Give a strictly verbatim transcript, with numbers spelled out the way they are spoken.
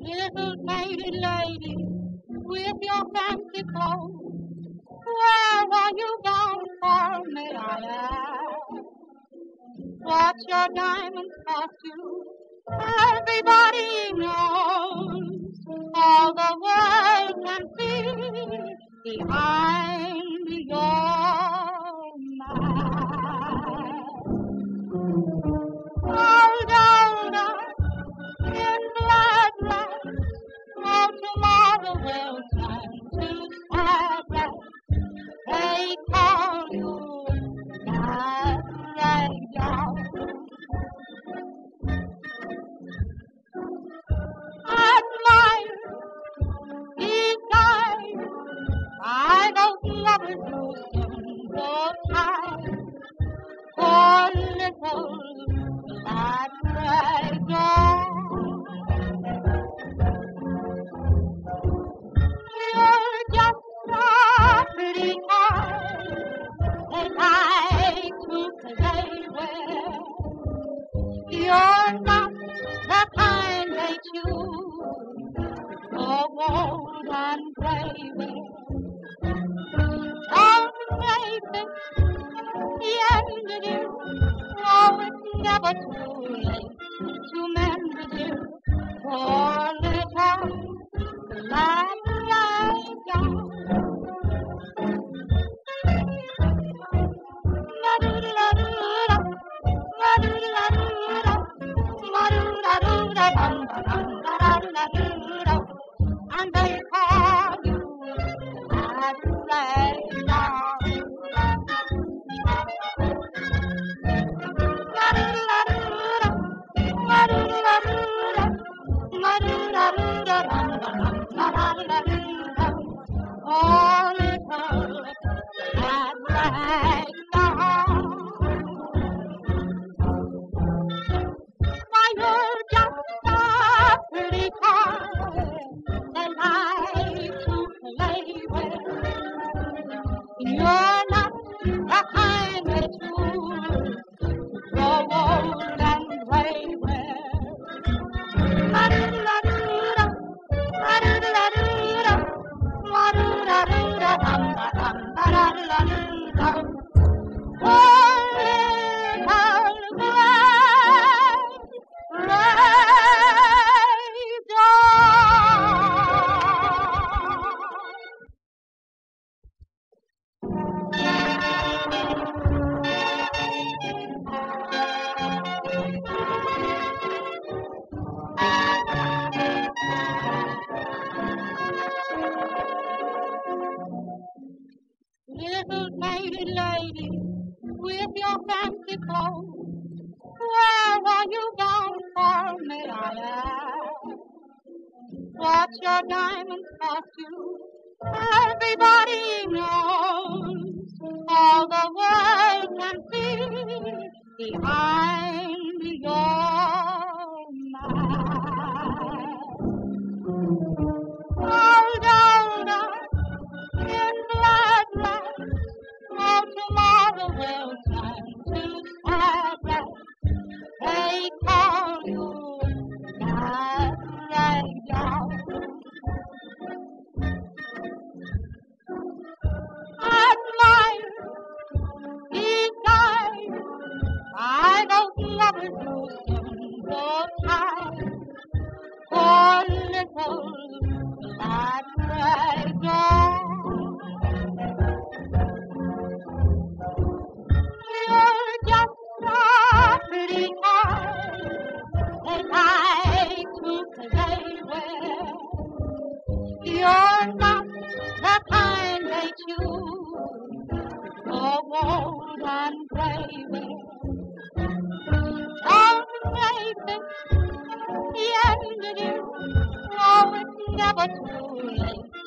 Little faded lady with your fancy clothes, where were you gone for, may I ask? What your diamonds cost you, everybody knows. All the world can see behind your mask. All down in bloodless, oh, tomorrow will turn to sadness. They call you that radio. Admire these guys by those lovers who soon go tired. Poor little black radio. You're just a pretty toy that I to play with. You're not the kind they choose for gold and play with. Don't make it the end of you. Oh, it's never too late to mend the dear. Poor little black radio. And they call you that radio. Oh, little black radio. Why, you're just a pretty toy that I to play with. You're not the kind that you grow old and play with. Little faded lady with your fancy clothes, where were you gone for, may I ask? What your diamonds cost you, everybody knows. All the world can see behind your mask. All down in bloodless, oh, tomorrow will turn to sadness. They call you that radio. Admire these guys by those lovers who soon go tired. Poor little black radio. You're just a pretty toy that I to play with. You're not the kind they choose for gold and play with. Don't make it the end of you. Oh, it's never too late